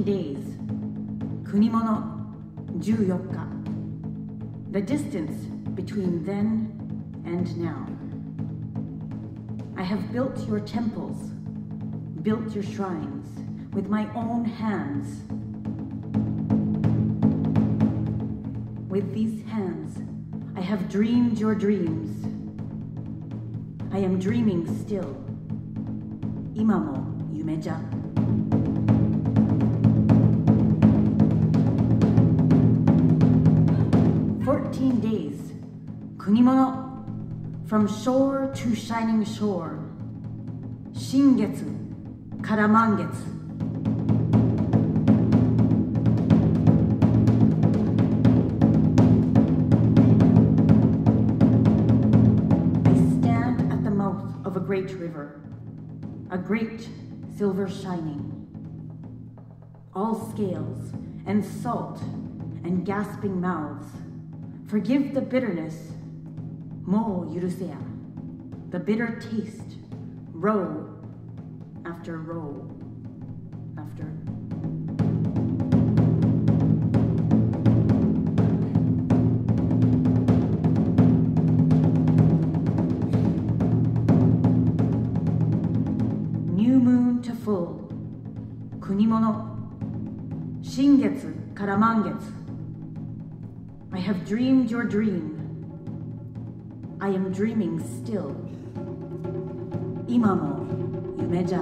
days, 国物14日. The distance between then and now. I have built your temples, built your shrines with my own hands. With these hands, I have dreamed your dreams. I am dreaming still. 今も夢じゃ. Days, 国物 from shore to shining shore. 新月から満月. I stand at the mouth of a great river, a great silver shining. All scales and salt and gasping mouths. Forgive the bitterness, もう許せや. The bitter taste, row after row after. New moon to full, 国物 新月から満月. I have dreamed your dream. I am dreaming still. 今も夢じゃ.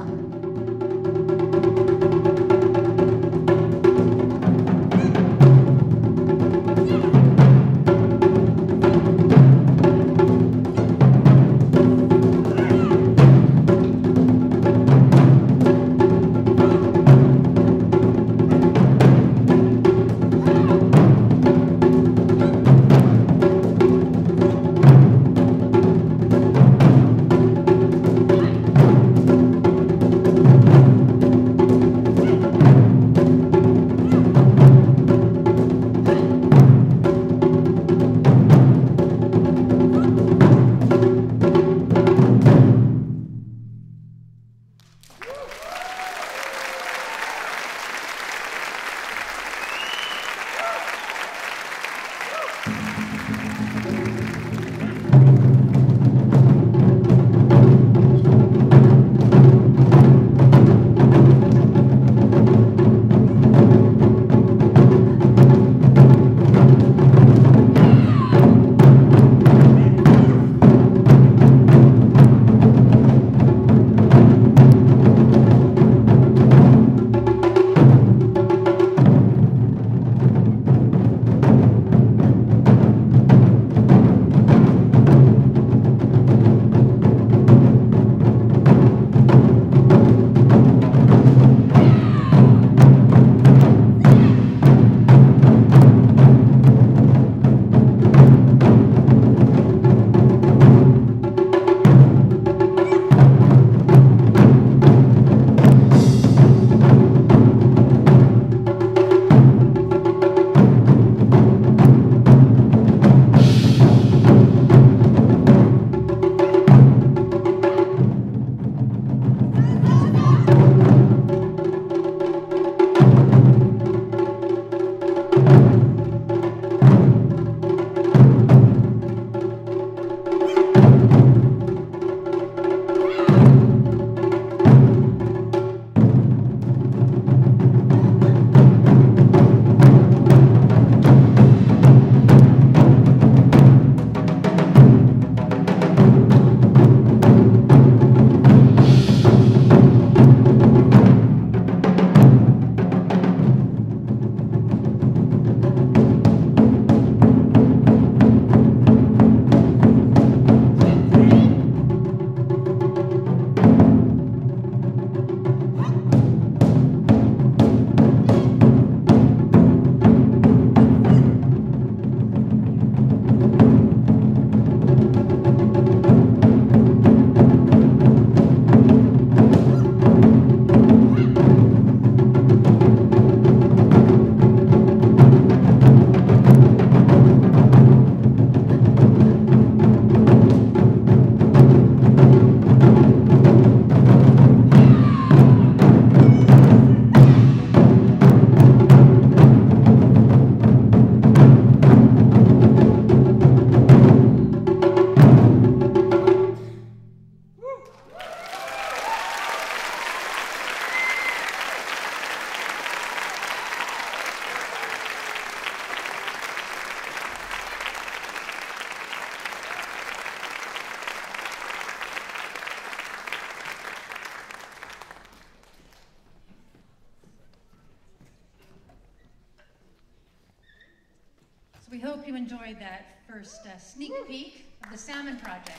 So we hope you enjoyed that first sneak peek of the Salmon Project.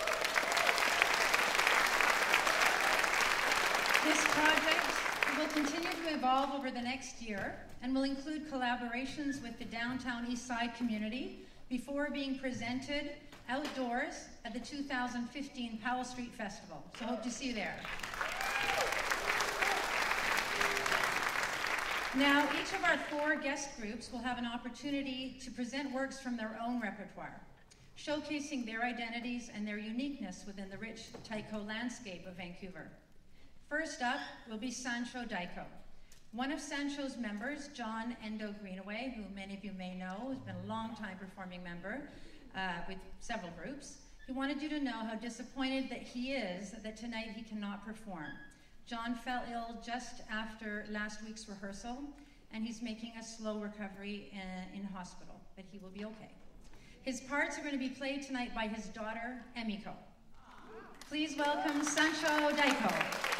This project will continue to evolve over the next year and will include collaborations with the downtown East Side community before being presented outdoors at the 2015 Powell Street Festival. So hope to see you there. Now, each of our 4 guest groups will have an opportunity to present works from their own repertoire, showcasing their identities and their uniqueness within the rich Taiko landscape of Vancouver. First up will be Sancho Daiko. One of Sancho's members, John Endo Greenaway, who many of you may know, has been a long-time performing member with several groups. He wanted you to know how disappointed that he is that tonight he cannot perform. John fell ill just after last week's rehearsal, and he's making a slow recovery in hospital, but he will be okay. His parts are going to be played tonight by his daughter, Emiko. Please welcome Sancho Daiko.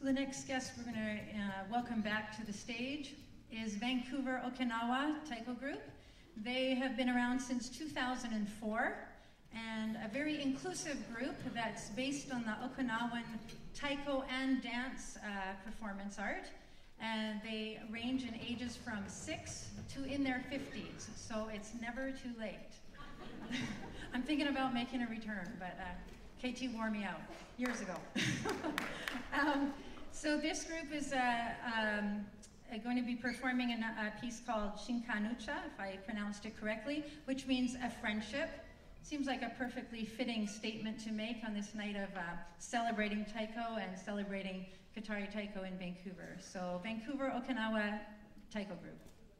So the next guest we're going to welcome back to the stage is Vancouver Okinawa Taiko Group. They have been around since 2004 and a very inclusive group that's based on the Okinawan taiko and dance performance art. And they range in ages from 6 to in their 50s, so it's never too late. I'm thinking about making a return, but KT wore me out years ago. So this group is going to be performing a piece called Shinkanucha, if I pronounced it correctly, which means a friendship. Seems like a perfectly fitting statement to make on this night of celebrating taiko and celebrating Katari Taiko in Vancouver. So Vancouver Okinawa Taiko Group.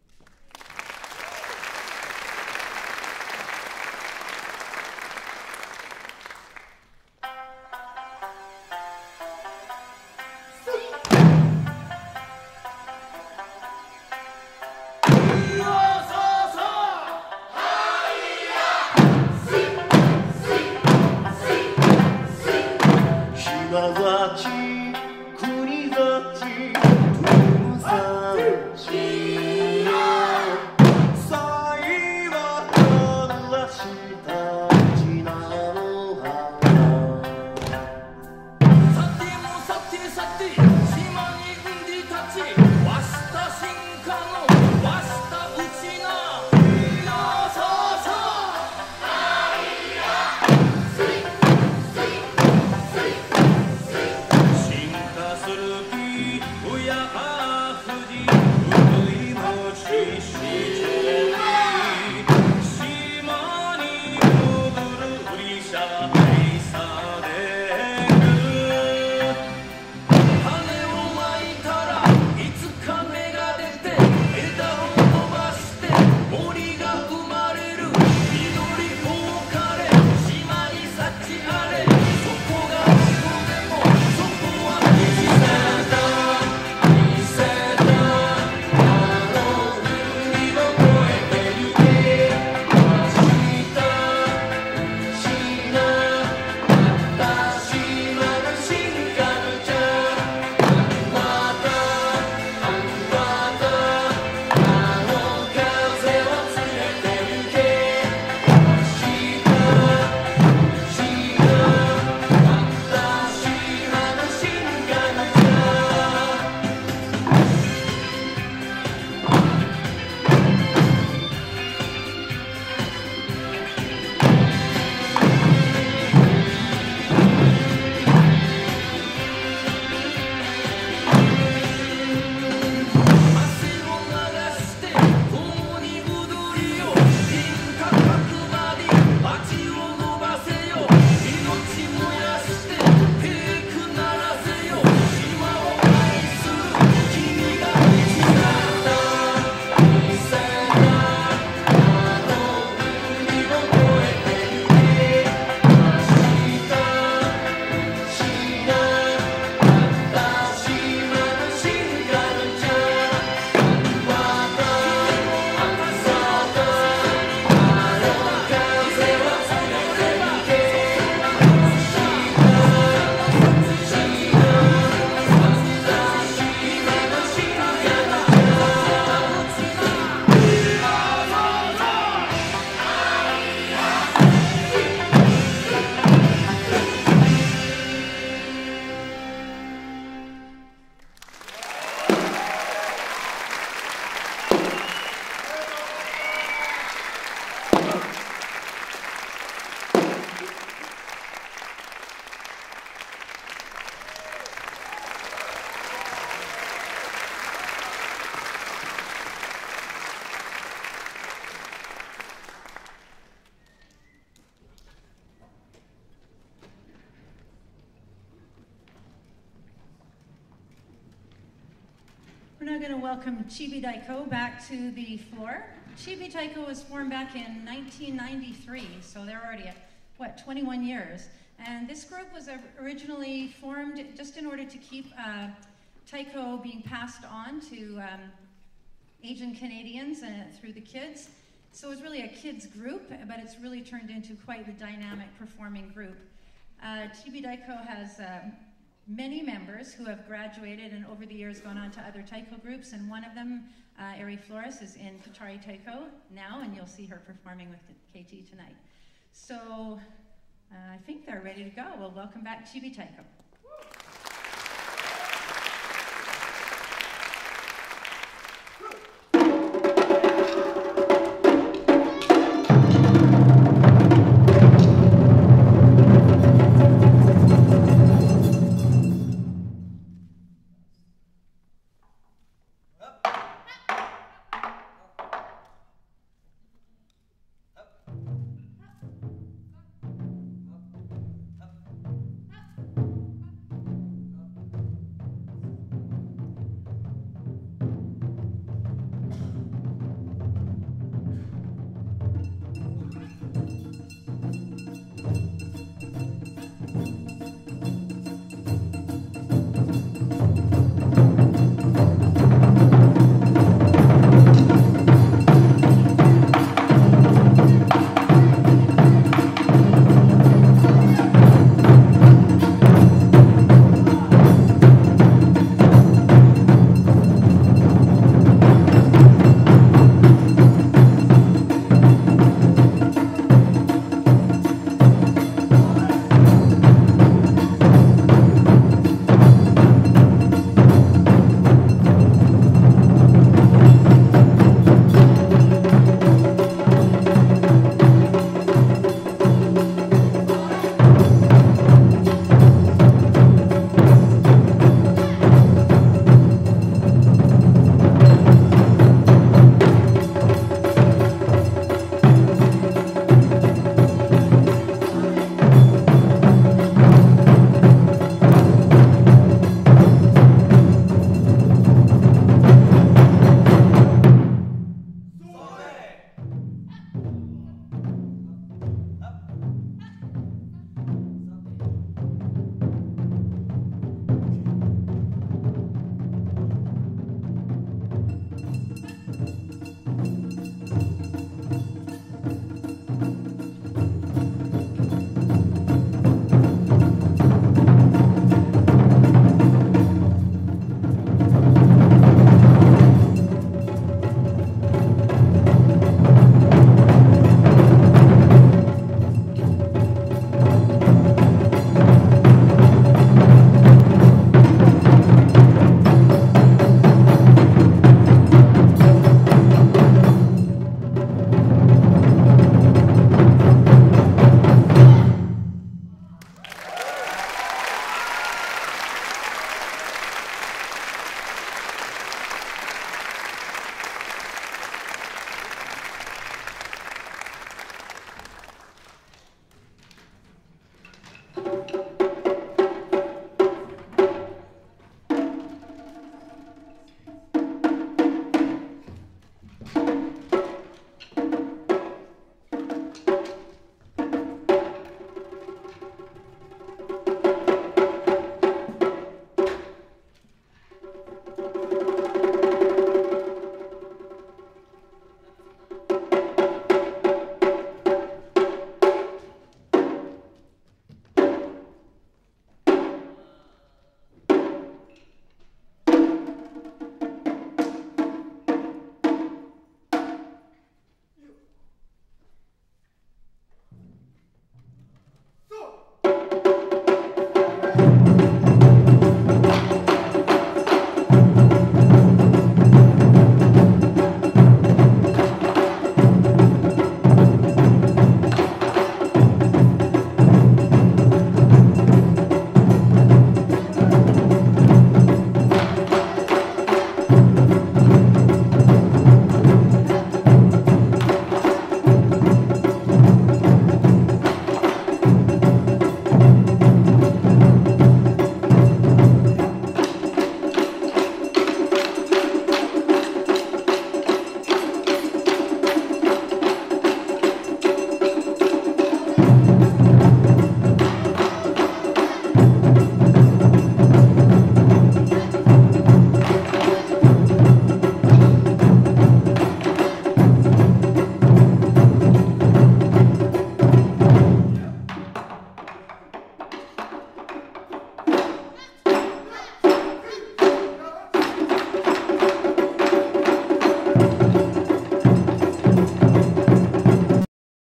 'We're going to welcome Chibi Taiko back to the floor. Chibi Taiko was formed back in 1993, so they're already at, 21 years. And this group was originally formed just in order to keep Taiko being passed on to Asian Canadians through the kids. So it's really a kids group, but it's really turned into quite a dynamic performing group. Chibi Taiko has many members who have graduated and over the years gone on to other taiko groups, and one of them, Ari Flores, is in Katari Taiko now, and you'll see her performing with KT tonight. So I think they're ready to go. Well, welcome back Chibi Taiko.